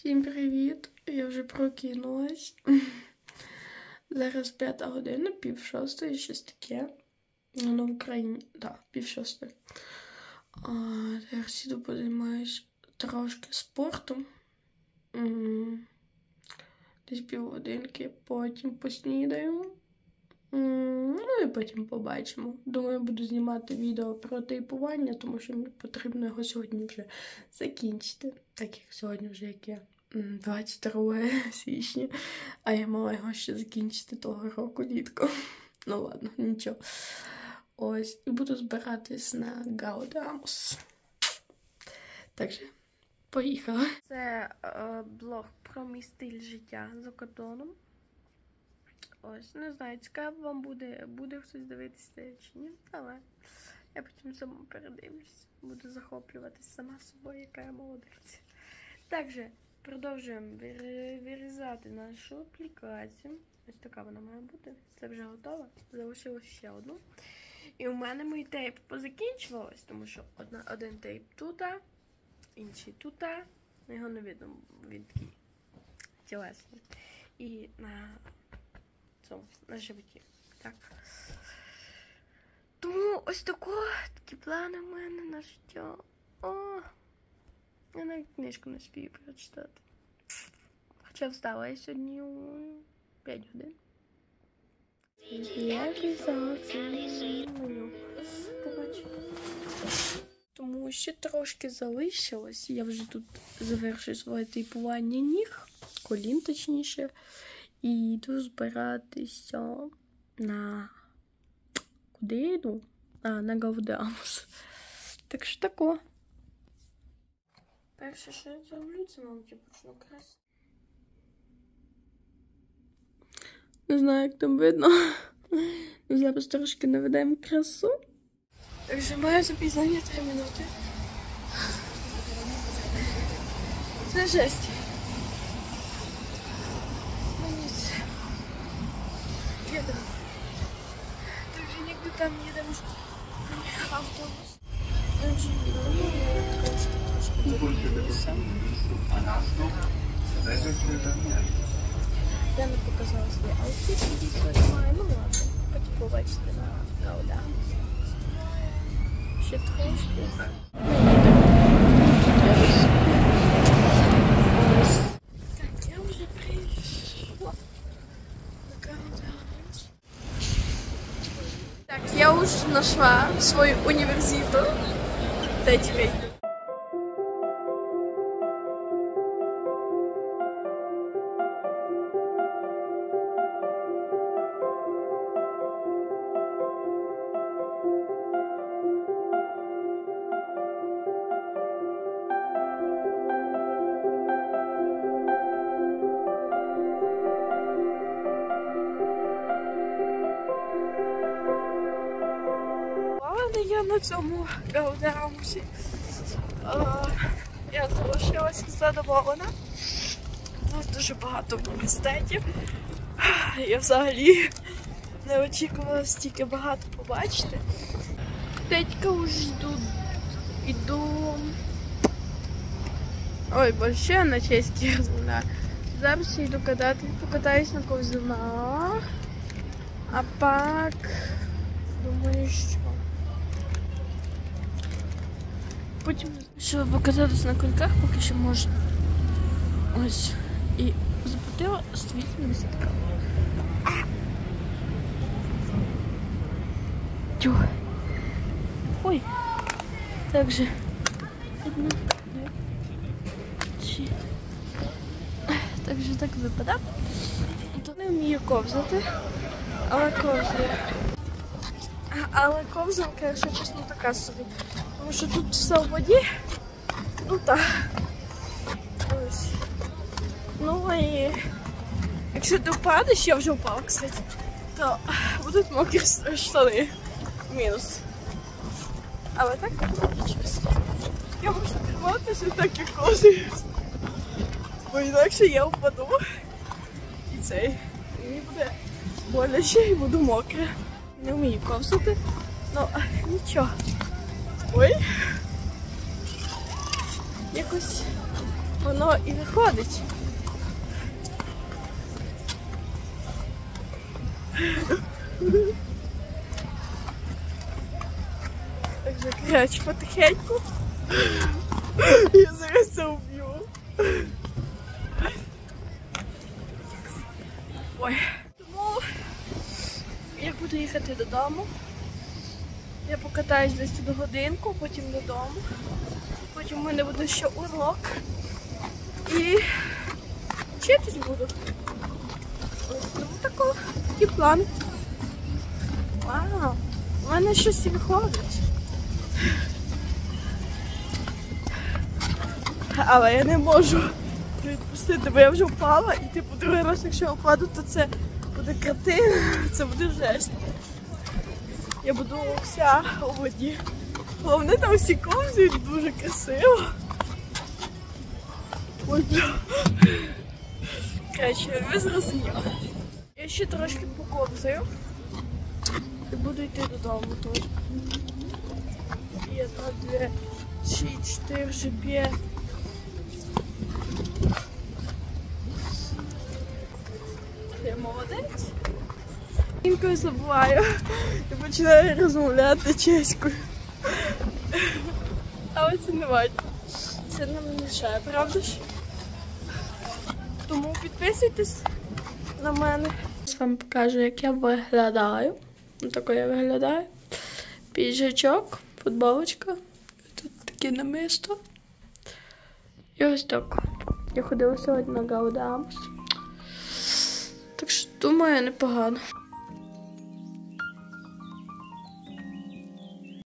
Всім привіт! Я вже прокинулась. Зараз 5 година, 5:30, щось таке. Ну, в Україні, так, 5:30. Зараз іду позаймаюсь трошки спортом. Десь півгодинки, потім поснідаю. Ну і потім побачимо. Думаю, буду знімати відео про тейпування, тому що мені потрібно його сьогодні вже закінчити. Так як сьогодні вже яке 22 січня, а я мала його ще закінчити того року літку. Ну ладно, нічого. Ось, і буду збиратись на Гаудамус. Так що, поїхали. Це блог про мій стиль життя за кордоном. Ось, не знаю, цікаво вам буде хтось дивитися чи ні, але я потім цьому передивлюсь. Буду захоплюватись сама собою, яка я молодець. Також продовжуємо вирізати нашу аплікацію. Ось така вона має бути. Це вже готово. Залишилось ще одну. І у мене мої тейп позакінчувались, тому що один тейп тут, інший тут. Його не видно, він такий тілесний. І на животі. Так. Тому ось такі плани в мене на життя. Я навіть книжку не спію прочитати. Хоча встала я сьогодні у 5 годин. Я писала меню. Тому ще трошки залишилось. Я вже тут завершую своє тейпування ніг, колін точніше. І йду збиратися на... Куди я йду? На Гаудамус. Так що тако. Перше, що я зроблю, це, мабуть, я почну красити. Не знаю, як там видно. Зараз трошки наведемо красу. Так що маю запізнення 3 минути. Це жесть. Едем. Также нигде там едем автобус. Я не показала свій аутфіт, який сьогодні маю. Ну ладно, потім побачите на Гаудамус. Ще трошки. Так, я вже прийшла. Так, я уже нашла свой университет. Дайте. Я на цьому Гаудамусі. Я залишилася задоволена. Тут дуже багато університетів. Я взагалі не очікувала стільки багато побачити. Тетька вже йду. Ой, бо ще на чеській розмовляю. Зараз я йду покатаюсь на ковзанах. А пак думаю, що потім, щоб покататися на коньках, поки що можна. Ось. І заплатила стільки місця. Тю. Ой. Так же. Одна, дві, три. Так же так випадає. Тут не вмію ковзати, але ковзаю. Але ковзанка, якщо чесно, така собі. Тому що тут все в воді. Ну так. Ось. Ну і якщо ти впадеш, я вже впала, кстати, то будуть мокрі штани. Мінус. Але так, я можу триматися так, як ковзаю. Бо інакше я впаду. І мені буде боляче і буду мокра. Не вмію ковзати. Ну, нічого. Ой. Якось воно і виходить. Так же, коротше, потихеньку. Я зараз це уб'ю. Ой. Тому я буду їхати додому. Я покатаюсь десь до годинку, потім додому. Потім у мене буде ще урок. І вчитись буду. Тому такий план. Вау, у мене щось і виходить. Але я не можу відпустити, бо я вже впала і типу другий раз, якщо я впаду, то це буде картина, це буде жесть. Я буду вся у воді. Головне, там всі ковзають дуже красиво. Ой, бля. Короче, ви зрозуміли. Я ще трошки поковзаю і буду йти додому теж. І я так 2, 6, 4 вже 5. Я молодець. Інколи забуваю і починаю розмовляти чеською. Але це не важливо. Це нам не мішає, правда ж? Тому підписуйтесь на мене. Я вам покажу, як я виглядаю. Отако я виглядаю. Піджачок, футболочка. Тут таке намисто. І ось так. Я ходила сьогодні на Гаудамус. Так що, думаю, непогано.